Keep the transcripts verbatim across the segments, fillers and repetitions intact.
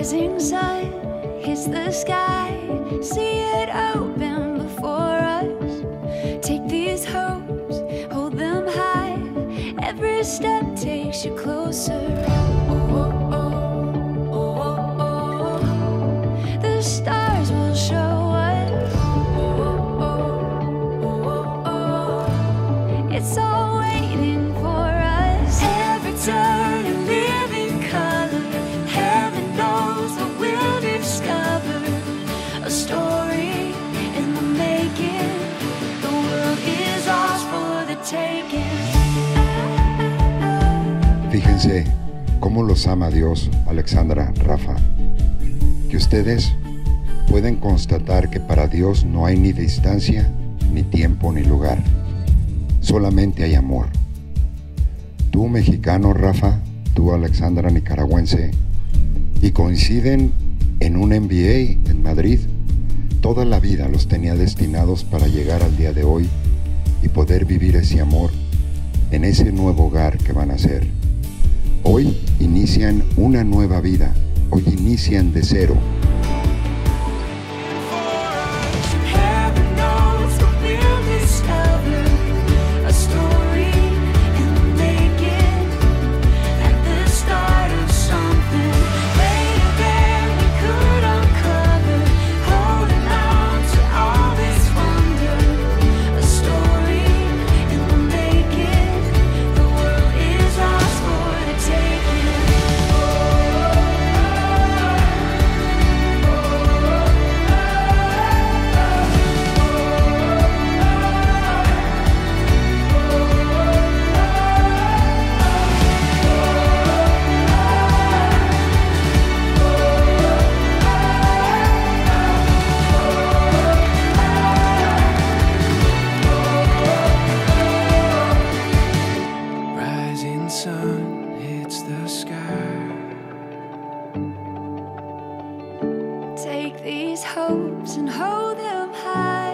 rising sun hits the sky, see it open before us. Take these hopes, hold them high. Every step takes you closer. Oh, oh, oh, oh, oh, oh. The stars will show us. Oh, oh, oh, oh, oh. It's all waiting for us. Every turn a living color. Heaven knows that we'll discover a story in the making. The world is ours for the taking. Fíjense cómo los ama Dios, Alexandra, Rafa, que ustedes pueden constatar que para Dios no hay ni distancia, ni tiempo, ni lugar, solamente hay amor. Tú mexicano, Rafa, tú Alexandra, nicaragüense, y coinciden en un M B A en Madrid. Toda la vida los tenía destinados para llegar al día de hoy y poder vivir ese amor en ese nuevo hogar que van a ser. Hoy inician una nueva vida, hoy inician de cero. Sun hits the sky. Take these hopes and hold them high.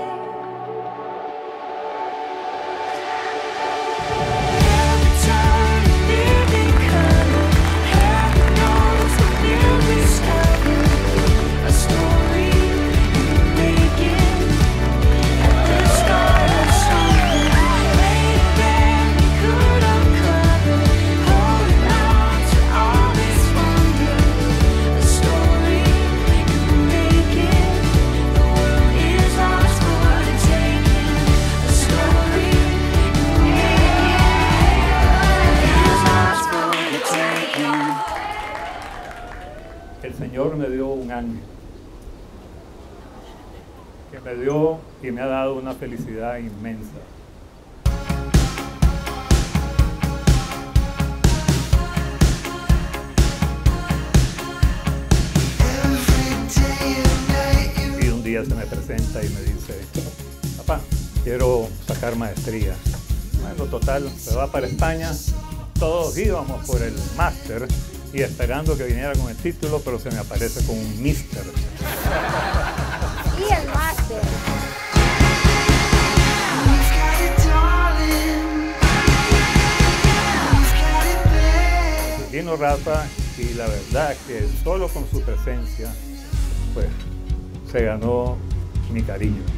Every turn a living color. Heaven knows that we'll discover a story in the making. At the start of something later than we could uncover. El Señor me dio un ángel que me dio y me ha dado una felicidad inmensa. Y un día se me presenta y me dice: papá, quiero sacar maestría. Bueno, total, se va para España. Todos íbamos por el máster y esperando que viniera con el título, pero se me aparece con un mister. Y el máster. Vino Rafa y la verdad que solo con su presencia, pues, se ganó mi cariño.